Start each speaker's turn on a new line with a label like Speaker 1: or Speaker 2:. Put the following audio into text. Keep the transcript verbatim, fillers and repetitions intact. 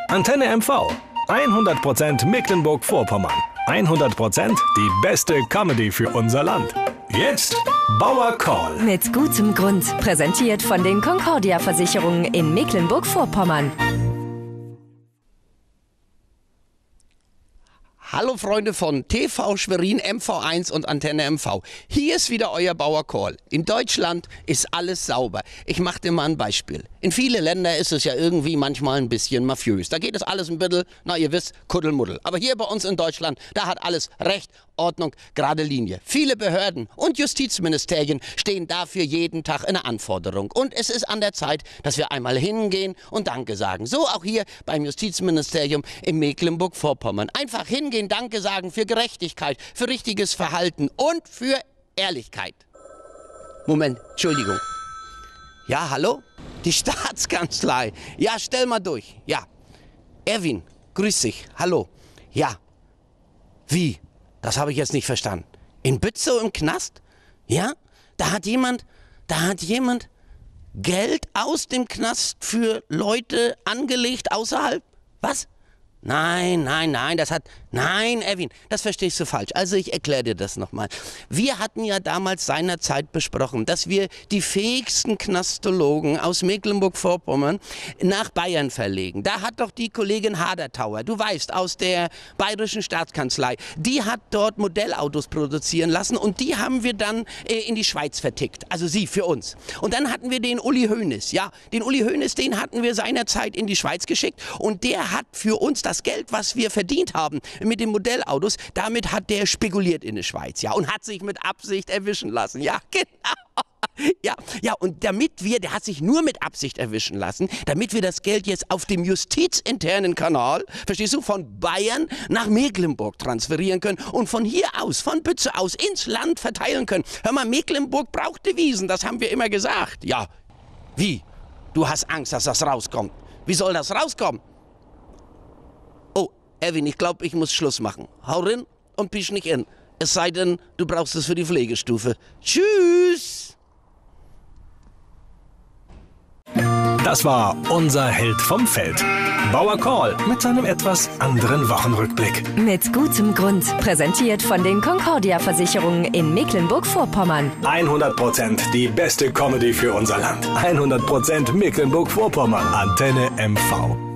Speaker 1: Antenne M V. hundert Prozent Mecklenburg-Vorpommern. hundert Prozent die beste Comedy für unser Land. Jetzt Bauer Call.
Speaker 2: Mit gutem Grund. Präsentiert von den Concordia-Versicherungen in Mecklenburg-Vorpommern.
Speaker 3: Hallo Freunde von T V Schwerin, M V eins und Antenne M V. Hier ist wieder euer Bauer Call. In Deutschland ist alles sauber. Ich mache dir mal ein Beispiel. In viele Länder ist es ja irgendwie manchmal ein bisschen mafiös. Da geht es alles ein bisschen, na ihr wisst, Kuddelmuddel. Aber hier bei uns in Deutschland, da hat alles Recht, Ordnung, gerade Linie. Viele Behörden und Justizministerien stehen dafür jeden Tag in der Anforderung. Und es ist an der Zeit, dass wir einmal hingehen und Danke sagen. So auch hier beim Justizministerium in Mecklenburg-Vorpommern. Einfach hingehen, Danke sagen für Gerechtigkeit, für richtiges Verhalten und für Ehrlichkeit. Moment, Entschuldigung. Ja, hallo? Die Staatskanzlei. Ja, stell mal durch. Ja. Erwin, grüß dich. Hallo. Ja. Wie? Das habe ich jetzt nicht verstanden. In Bützow im Knast? Ja? Da hat jemand, da hat jemand Geld aus dem Knast für Leute angelegt außerhalb? Was? Nein, nein, nein, das hat, nein, Erwin, das verstehst du falsch. Also ich erkläre dir das nochmal. Wir hatten ja damals seinerzeit besprochen, dass wir die fähigsten Knastologen aus Mecklenburg-Vorpommern nach Bayern verlegen. Da hat doch die Kollegin Hadertauer, du weißt, aus der bayerischen Staatskanzlei, die hat dort Modellautos produzieren lassen und die haben wir dann äh, in die Schweiz vertickt. Also sie für uns. Und dann hatten wir den Uli Hoeneß, ja, den Uli Hoeneß, den hatten wir seinerzeit in die Schweiz geschickt und der hat für uns das Geld, was wir verdient haben mit den Modellautos, damit hat der spekuliert in der Schweiz, ja, und hat sich mit Absicht erwischen lassen, ja, genau. Ja, ja, und damit wir, der hat sich nur mit Absicht erwischen lassen, damit wir das Geld jetzt auf dem justizinternen Kanal, verstehst du, von Bayern nach Mecklenburg transferieren können und von hier aus, von Bützow aus, ins Land verteilen können. Hör mal, Mecklenburg braucht Devisen, das haben wir immer gesagt. Ja, wie? Du hast Angst, dass das rauskommt. Wie soll das rauskommen? Erwin, ich glaube, ich muss Schluss machen. Hau rein und pisch nicht in. Es sei denn, du brauchst es für die Pflegestufe. Tschüss!
Speaker 1: Das war unser Held vom Feld. Bauer Call mit seinem etwas anderen Wochenrückblick.
Speaker 2: Mit gutem Grund. Präsentiert von den Concordia-Versicherungen in Mecklenburg-Vorpommern.
Speaker 1: hundert Prozent die beste Comedy für unser Land. hundert Prozent Mecklenburg-Vorpommern. Antenne M V.